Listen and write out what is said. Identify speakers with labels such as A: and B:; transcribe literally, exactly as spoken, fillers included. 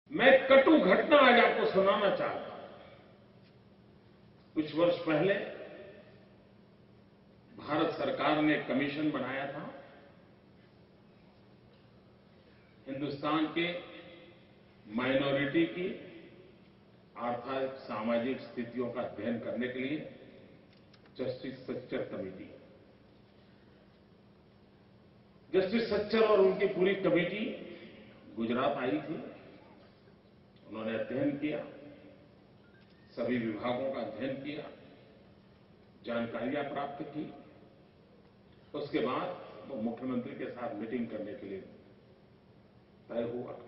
A: मैं एक कटु घटना आज आपको सुनाना चाहता हूं। कुछ वर्ष पहले भारत सरकार ने एक कमीशन बनाया था हिंदुस्तान के माइनॉरिटी की आर्थिक सामाजिक स्थितियों का अध्ययन करने के लिए justice Sachar committee. Justice Sachar और उनकी पूरी कमेटी गुजरात आई थी। उन्होंने अध्ययन किया, सभी विभागों का अध्ययन किया, जानकारियां प्राप्त की। उसके बाद वो मुख्यमंत्री के साथ मीटिंग करने के लिए तय हुआ।